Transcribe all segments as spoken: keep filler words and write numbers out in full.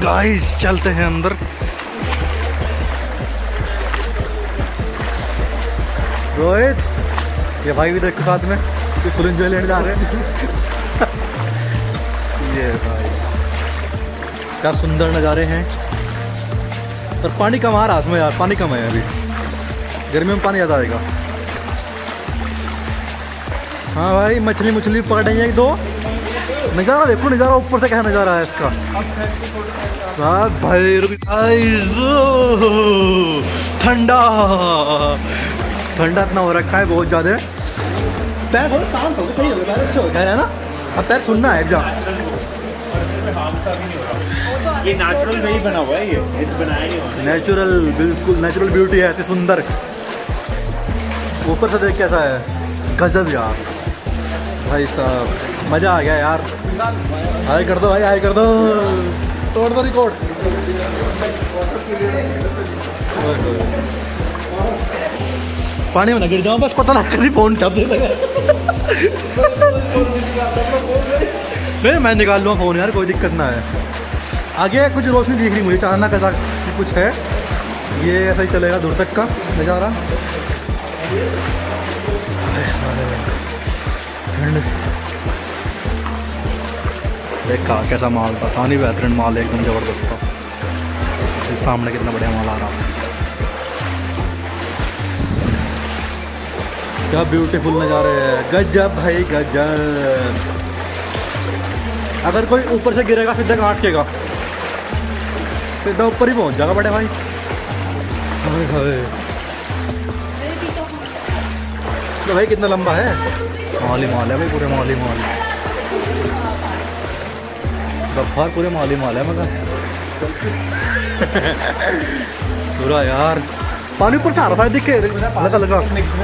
Guys चलते हैं अंदर। रोहित, ये भाई भी देखो साथ में, ये फुल एंजॉय लेने जा रहे हैं। ये भाई क्या सुंदर नज़ारे हैं। पर पानी कम आ रहा है इसमें यार, पानी कम है अभी, गर्मी में पानी ज़्यादा आएगा। हाँ भाई, मछली मछली पकड़ेंगे एक दो। नज़ारा देखो, नज़ारा ऊपर से क्या नज़ारा है इसका। हाँ भाई, ठंडा ठंडा इतना हो रखा है बहुत ज़्यादा। पैर बहुत शांत हो गए, सही हो गया, पैर अच्छे हो गए है ना। अब पैर सुनना है जा। ये नेचुरल नहीं बना हुआ है, ये बनाया नहीं हुआ। नेचुरल, बिल्कुल नेचुरल ब्यूटी है, इतनी सुंदर। ऊपर से देख कैसा है, गजब यार भाई साहब, मज़ा आ गया यार। हाय कर दो भाई, हाय कर दो, तोड़ दो रिकॉर्ड। पानी में ना गिर जाऊँ बस, पता ना कभी फोन टप दे लगा। नहीं मैं निकाल लूँगा फ़ोन यार, कोई दिक्कत ना है। आगे कुछ रोशनी दिख रही मुझे, चाहना कैसा कुछ है, ये ऐसा ही चलेगा दूर तक का नज़ारा। ठंड देखा कैसा माल था, पानी बेहतरीन माल है, एकदम ज़बरदस्त था। सामने कितना बढ़िया माल आ रहा है, क्या ब्यूटीफुल नज़ारे हैं, गजब भाई गजब। अगर कोई ऊपर से गिरेगा सीधा काटेगा, सीधा ऊपर ही पहुंच जाएगा बड़े भाई। हाय हाय, तो भाई कितना लंबा है, माली माल है भाई, पूरे माली माल, गफ्फार पूरे माली माल है मगर। पूरा यार पानी ऊपर से आ रहा है, दिखे लगा लगा,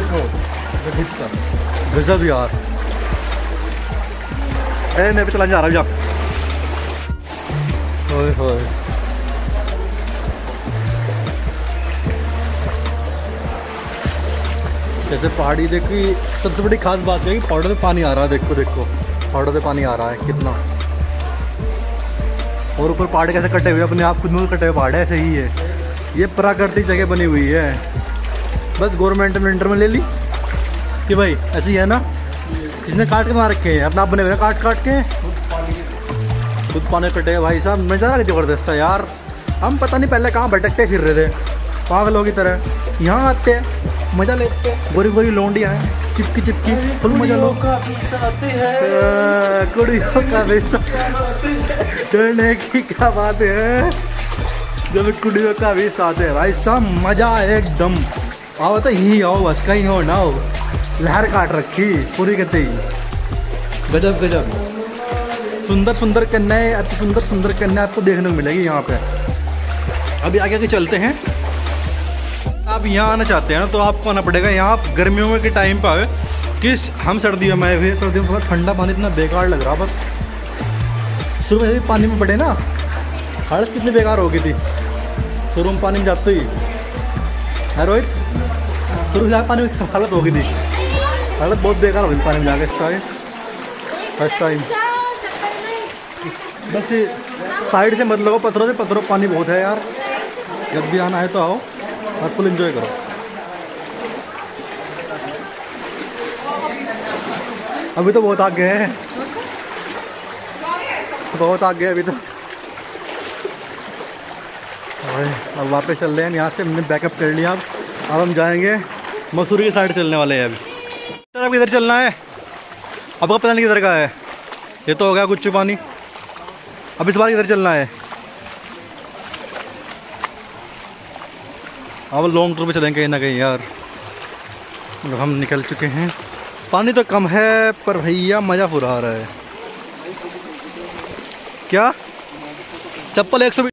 गजब यार। ए मैं भी चला जा रहा हूँ जा। ओए होए, जैसे पहाड़ी देखी, सबसे बड़ी खास बात है कि पहाड़ों से पानी आ रहा है। देखो देखो पहाड़ों से पानी आ रहा है कितना, और ऊपर पहाड़ कैसे कटे हुए, अपने आप खुद में कटे हुए पहाड़ ऐसे ही है। ये प्राकृतिक जगह बनी हुई है, बस गवर्नमेंट ने इंटर में ले ली कि भाई ऐसे ही है ना। किसने काट के मार रखे हैं, अपना आप बने हुए काट काट के, खुद पानी कटे भाई साहब। नज़ारा ज़बरदस्त है यार। हम पता नहीं पहले कहाँ भटकते फिर रहे थे पागलों की तरह, यहाँ आते मज़ा लेते, गोरी गोरी लोंडियाँ हैं, चिपकी चिपकी फुल मजा लो का कुड़ियों का डरने की क्या बात है, जब कुड़ियों का भी साथ है भाई साहब, मजा एकदम। आओ तो यहीं आओ, बस कहीं हो ना हो, लहर काट रखी पूरी कहते ही, गजब गजब। सुंदर सुंदर कन्याएं, अति सुंदर सुंदर कन्या आपको देखने को मिलेगी यहाँ पे। अभी आगे आगे चलते हैं। आप यहाँ आना चाहते हैं ना तो आपको आना पड़ेगा यहाँ गर्मियों में के टाइम पर, कि हम सर्दियों में भी, सर्दियों में ठंडा पानी इतना बेकार लग रहा। बस शुरू में पानी में पड़े ना, हालत कितनी बेकार हो गई थी शुरू में पानी में जाते ही है रोहित, शुरू में पानी में हालत हो गई थी, हालत बहुत बेकार हो गई पानी में जाके इस टाइम फर्स्ट टाइम। बस साइड से मत लगो, पत्थरों से, पत्थरों पानी बहुत है यार। जब भी आना है तो आओ और फुल एंजॉय करो। अभी तो बहुत आगे हैं, बहुत आगे अभी तो। अब वापस चल रहे हैं यहाँ से, हमने बैकअप कर लिया। अब अब हम जाएंगे मसूरी की साइड चलने वाले हैं। अभी तरफ किधर चलना है आपका पता नहीं किधर का है। ये तो हो गया गुच्चू पानी, अब इस बार किधर चलना है। अब लॉन्ग टूर पे चलेंगे कहीं ना कहीं यार। हम निकल चुके हैं, पानी तो कम है पर भैया मज़ा पूरा आ रहा है। क्या चप्पल एक सौ